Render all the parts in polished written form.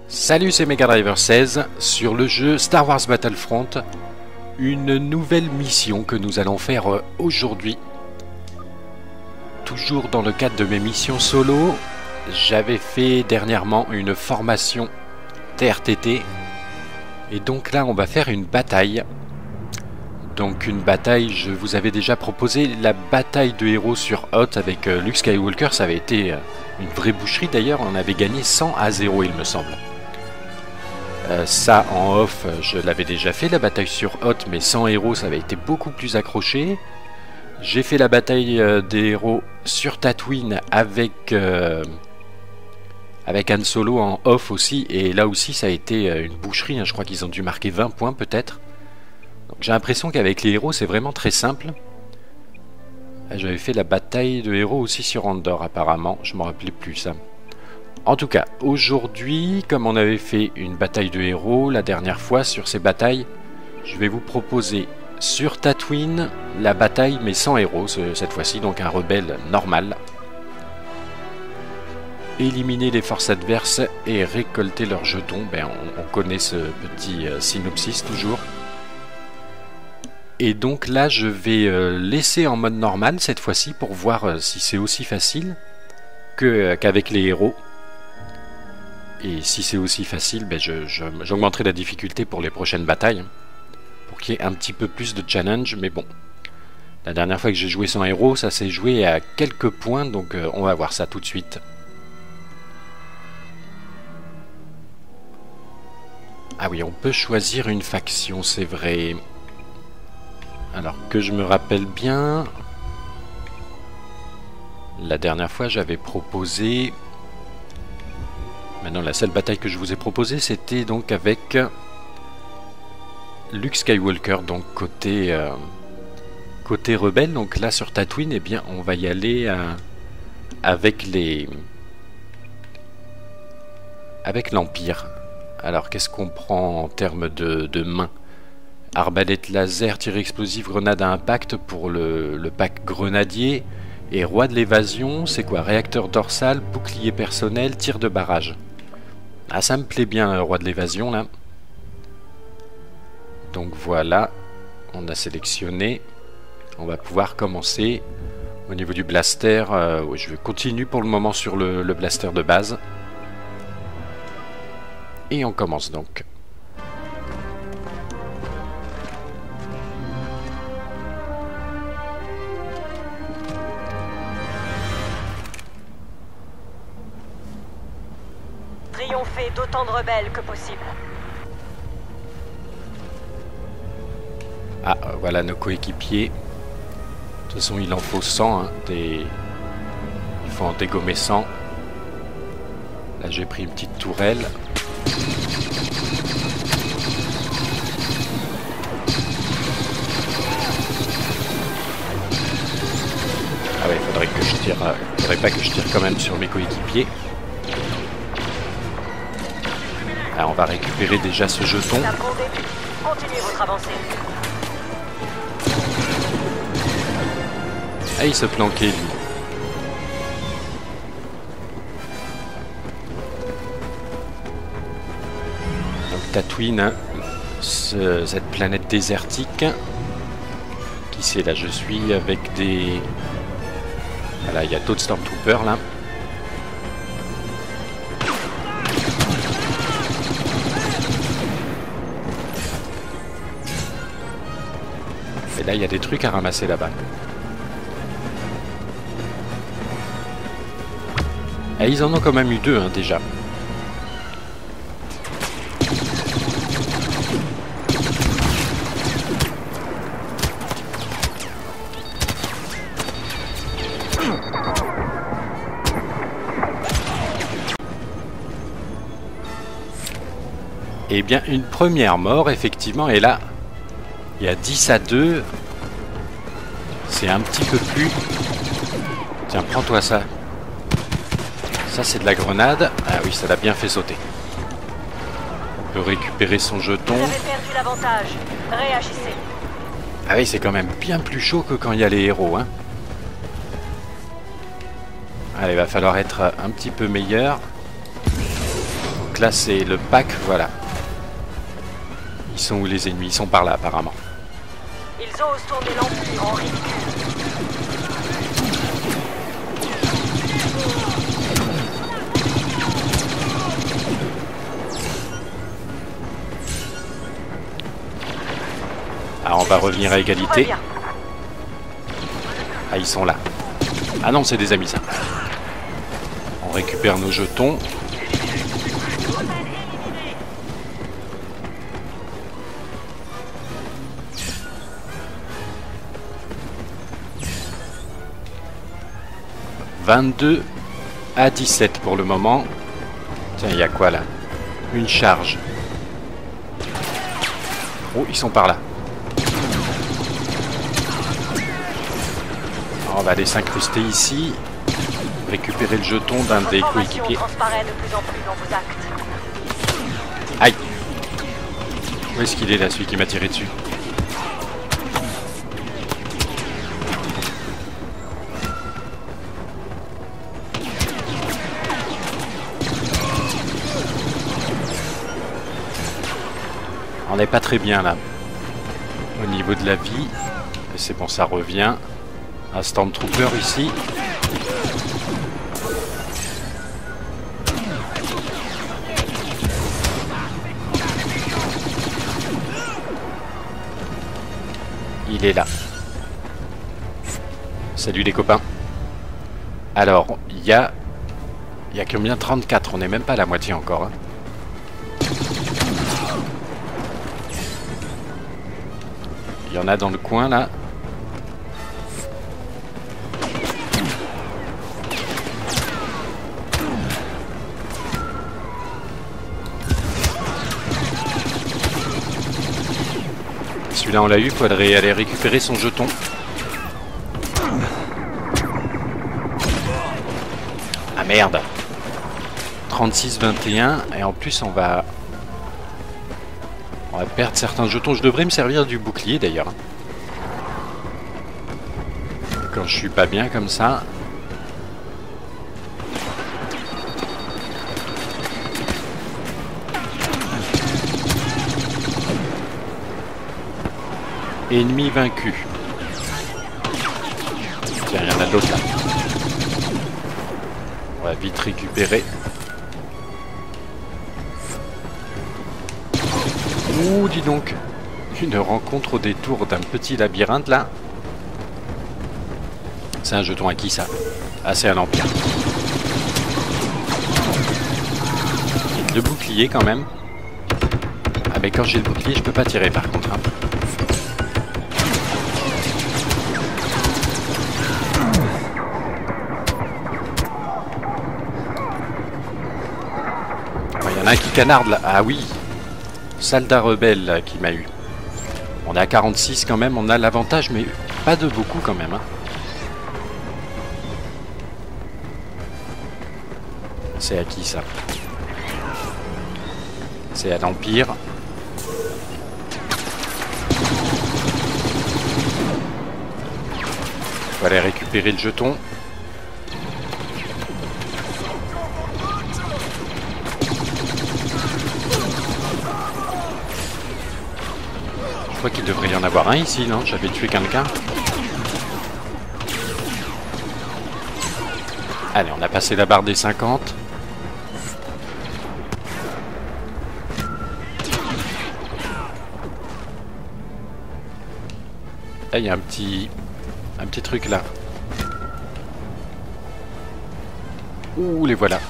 Salut, c'est Mega Driver 16 sur le jeu Star Wars Battlefront, une nouvelle mission que nous allons faire aujourd'hui. Toujours dans le cadre de mes missions solo, j'avais fait dernièrement une formation TRTT et donc là on va faire une bataille. Donc une bataille, je vous avais déjà proposé la bataille de héros sur Hoth avec Luke Skywalker, ça avait été une vraie boucherie d'ailleurs, on avait gagné 100-0 il me semble. Ça en off, je l'avais déjà fait la bataille sur Hoth, mais sans héros ça avait été beaucoup plus accroché. J'ai fait la bataille des héros sur Tatooine avec Han Solo en off aussi, et là aussi ça a été une boucherie, hein. Je crois qu'ils ont dû marquer 20 points peut-être. J'ai l'impression qu'avec les héros c'est vraiment très simple. J'avais fait la bataille de héros aussi sur Andorre apparemment, je m'en rappelais plus ça. En tout cas, aujourd'hui, comme on avait fait une bataille de héros la dernière fois sur ces batailles, je vais vous proposer sur Tatooine la bataille mais sans héros cette fois-ci, donc un rebelle normal. Éliminer les forces adverses et récolter leurs jetons, on connaît ce petit synopsis toujours. Et donc là je vais laisser en mode normal cette fois-ci pour voir si c'est aussi facile qu'avec les héros. Et si c'est aussi facile, j'augmenterai la difficulté pour les prochaines batailles, pour qu'il y ait un petit peu plus de challenge, mais bon. La dernière fois que j'ai joué sans héros, ça s'est joué à quelques points, donc on va voir ça tout de suite. Ah oui, on peut choisir une faction, c'est vrai. Alors que je me rappelle bien, la dernière fois j'avais proposé... Maintenant la seule bataille que je vous ai proposée c'était donc avec Luke Skywalker, donc côté rebelle. Donc là sur Tatooine, eh bien on va y aller avec l'Empire. Alors qu'est-ce qu'on prend en termes de main? Arbalète laser, tir explosif, grenade à impact pour le pack grenadier. Et roi de l'évasion, c'est quoi? Réacteur dorsal, bouclier personnel, tir de barrage. Ah, ça me plaît bien, le roi de l'évasion, là. Donc voilà, on a sélectionné. On va pouvoir commencer. Au niveau du blaster, oui, je continue pour le moment sur le blaster de base. Et on commence donc. Triompher d'autant de rebelles que possible. Ah, voilà nos coéquipiers. De toute façon, il en faut 100. Hein, il faut en dégommer 100. Là, j'ai pris une petite tourelle. Ah ouais, faudrait que je tire. Faudrait pas que je tire quand même sur mes coéquipiers. Alors, on va récupérer déjà ce jeton. Continuez votre avancée. Ah, il se planquait lui. Donc Tatooine, hein, cette planète désertique. Qui c'est là? Je suis avec des... Voilà, il y a d'autres Stormtroopers là. Et là, il y a des trucs à ramasser là-bas. Et ils en ont quand même eu 2 hein, déjà. Eh bien, une première mort, effectivement, et là... Il y a 10-2. C'est un petit peu plus... Tiens, prends-toi ça. Ça, c'est de la grenade. Ah oui, ça l'a bien fait sauter. On peut récupérer son jeton. Vous avez perdu l'avantage. Réagissez. Ah oui, c'est quand même bien plus chaud que quand il y a les héros, hein. Allez, il va falloir être un petit peu meilleur. Donc là c'est le pack, voilà. Ils sont où les ennemis? Ils sont par là apparemment. Ils osent tourner l'Empire en ridicule. Alors on va revenir à égalité. Très bien. Ah, ils sont là. Ah non, c'est des amis ça. On récupère nos jetons. « 22 à 17 pour le moment. » Tiens, il y a quoi là? Une charge. Oh, ils sont par là. Alors, on va aller s'incruster ici. Récupérer le jeton d'un des coéquipiers. Transparaît de plus en plus dans vos actes. Aïe! Où est-ce qu'il est là, celui qui m'a tiré dessus? On n'est pas très bien là. Au niveau de la vie. C'est bon, ça revient. Un Stormtrooper ici. Il est là. Salut les copains. Alors, il y a combien? 34, on n'est même pas à la moitié encore. Hein. Il y en a dans le coin là. Celui-là on l'a eu, il faut aller récupérer son jeton. Ah merde. 36-21 et en plus on va perdre certains jetons. Je devrais me servir du bouclier d'ailleurs. Quand je suis pas bien comme ça. Ennemi vaincu. Tiens, il y en a d'autres là. On va vite récupérer. Ouh, dis donc. Une rencontre au détour d'un petit labyrinthe là. C'est un jeton à qui ça? Ah, c'est à l'Empire. Le bouclier quand même. Ah, mais quand j'ai le bouclier, je peux pas tirer par contre. Hein. Il y en a un qui canarde là. Ah oui. Soldat rebelle là, qui m'a eu. On est à 46 quand même. On a l'avantage, mais pas de beaucoup quand même. Hein. C'est à qui ça? C'est à l'Empire. Faut aller récupérer le jeton. Je crois qu'il devrait y en avoir un ici, non? J'avais tué quelqu'un. Allez, on a passé la barre des 50. Là, il y a un petit truc là. Ouh, les voilà.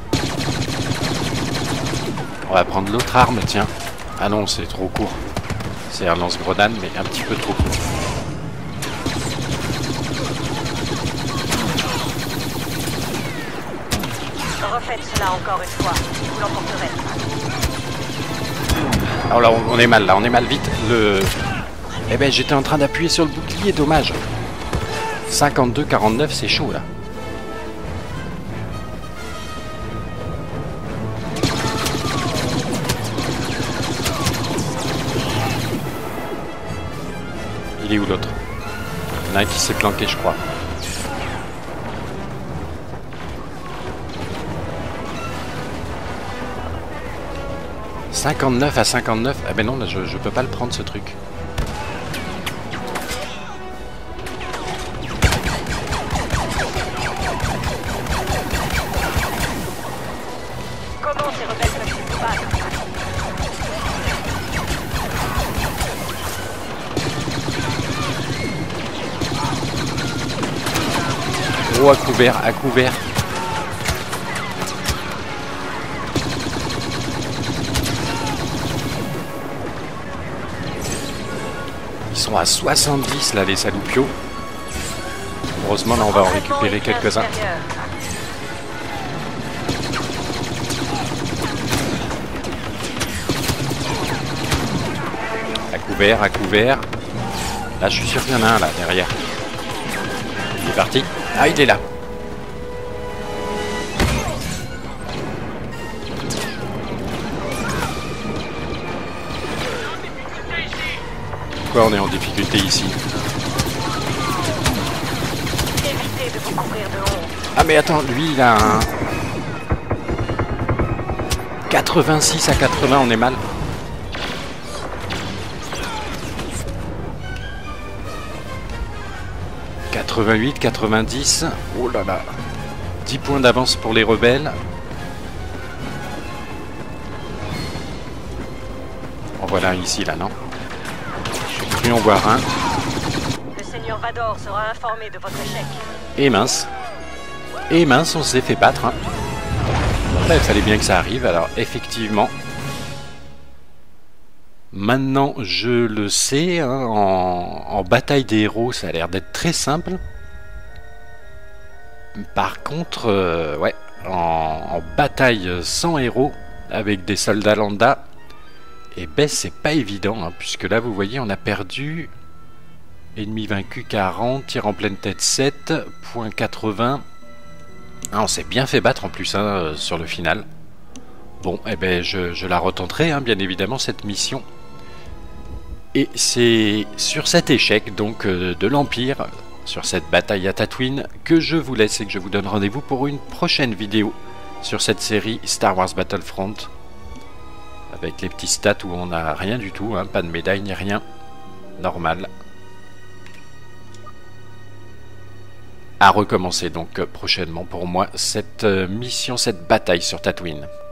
On va prendre l'autre arme, tiens. Ah non, c'est trop court. C'est un lance-grenade, mais un petit peu trop court. Refaites cela encore une fois. Vous l'emporterez. Alors là, on est mal, là. On est mal vite. Eh ben, j'étais en train d'appuyer sur le bouclier, dommage. 52-49, c'est chaud, là. Il est où l'autre? Il y en a un qui s'est planqué, je crois. 59 à 59. Ah ben non, là, je peux pas le prendre ce truc. Comment ces rebelles peuvent-ils se battre? Oh, à couvert, à couvert. Ils sont à 70 là, les saloupios. Heureusement, là, on va en récupérer quelques-uns. À couvert, à couvert. Là, je suis sûr qu'il y en a un là, derrière. Il est parti. Ah, il est là. Pourquoi on est en difficulté ici? Évitez de vous couvrir de honte. Ah mais attends, lui il a un... 86 à 80, on est mal. « 88, 90... Oh là là. 10 points d'avance pour les rebelles. En voilà un ici, là, non? J'ai cru en voir un. Le seigneur Vador sera informé de votre échec. Et mince. Et mince, on s'est fait battre. Hein. Là, il fallait bien que ça arrive. Alors, effectivement... Maintenant, je le sais, hein, en bataille des héros, ça a l'air d'être très simple. Par contre, ouais, en bataille sans héros, avec des soldats lambda, et ben c'est pas évident, hein, puisque là, vous voyez, on a perdu... Ennemi vaincu 40, tir en pleine tête 7, point 80. Ah, on s'est bien fait battre en plus hein, sur le final. Bon, eh ben je la retenterai, hein, bien évidemment, cette mission. Et c'est sur cet échec donc de l'Empire, sur cette bataille à Tatooine, que je vous laisse et que je vous donne rendez-vous pour une prochaine vidéo sur cette série Star Wars Battlefront. Avec les petits stats où on n'a rien du tout, hein, pas de médaille ni rien. Normal. À recommencer donc prochainement pour moi cette mission, cette bataille sur Tatooine.